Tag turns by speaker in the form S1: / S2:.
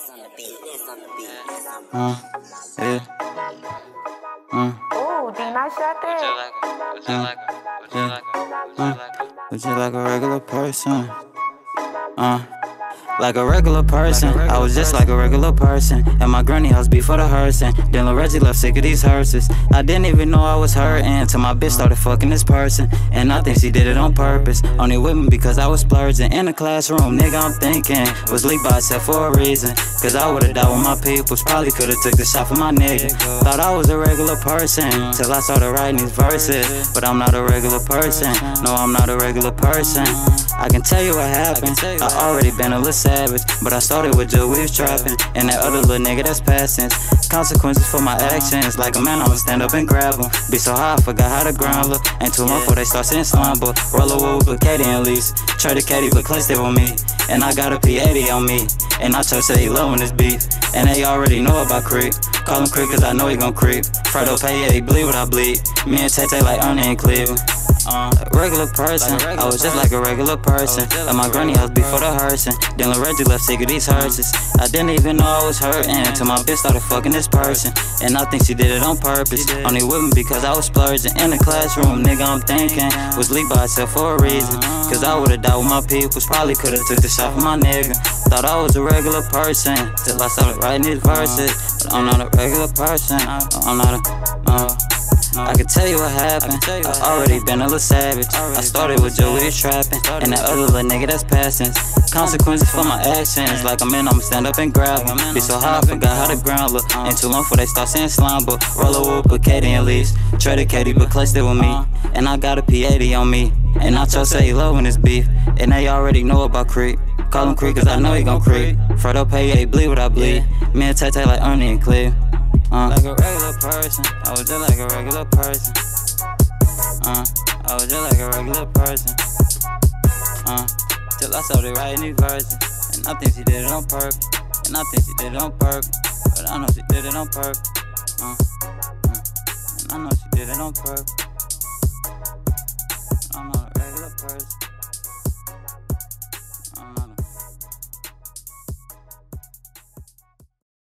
S1: Yeah.
S2: Ooh, D-Nice shot that.
S1: Would you like a regular person? Like a regular person, I was just like a regular person. At my granny house before the hearsing. Then Lil Reggie left sick of these hearses. I didn't even know I was hurting till my bitch started fucking this person. And I think she did it on purpose. Only with me because I was splurging. In the classroom, nigga, I'm thinking was leaked by itself for a reason. Cause I would've died with my peoples. Probably could've took the shot for my nigga. Thought I was a regular person till I started writing these verses. But I'm not a regular person. No, I'm not a regular person. I can tell you what happened. I already been a little savage, but I started with Jill, we was trapping. And that other little nigga that's passing. Consequences for my actions. Like a man, I'ma stand up and grab them. Be so high, I forgot how to grind. Look, ain't too long before they start saying slime. But roll a with Katie and Lease. Traded Katie, but Clay stay with me. And I got a P80 on me. And I chose say he loving this beef. And they already know about creep. Call him creep cause I know he gon' creep. Fredo pay, yeah, he bleed what I bleed. Me and Tay like Ernie and Cleveland. Regular person, I was just like a regular person. At my granny house before the hearsing. Then Lil Reggie left sick of these hearses. I didn't even know I was hurting till my bitch started fucking this person. And I think she did it on purpose. Only with me because I was splurging. In the classroom, nigga, I'm thinking was leaked by itself for a reason. Cause I would've died with my peoples. Probably could've took the shot for my nigga. Thought I was a regular person till I started writing these verses. But I'm not a regular person. I'm not a I can tell you what happened. I already been a little savage. I started with Joe, we was trapping. And that other little nigga that's passing. Consequences for my actions. Like a man, I'ma stand up and grab him. Be so high, I forgot how to ground. Look, ain't too long before they start saying slime. But roll a whoop with Katie and Lease. Traded Katie, but Clay stay with me. And I got a P80 on me. And I chose say he loving his beef. And they already know about creep. Call him creep cause I know he gon' creep. Fredo pay, yeah, he bleed what I bleed. Me and Tay like Ernie and Cleve. Like a regular person, I was just like a regular person. I was just like a regular person. Till I started writing these verses. And I think she did it on purpose. And I think she did it on purpose. But I know she did it on purpose. And I know she did it on purpose. I'm not a regular person.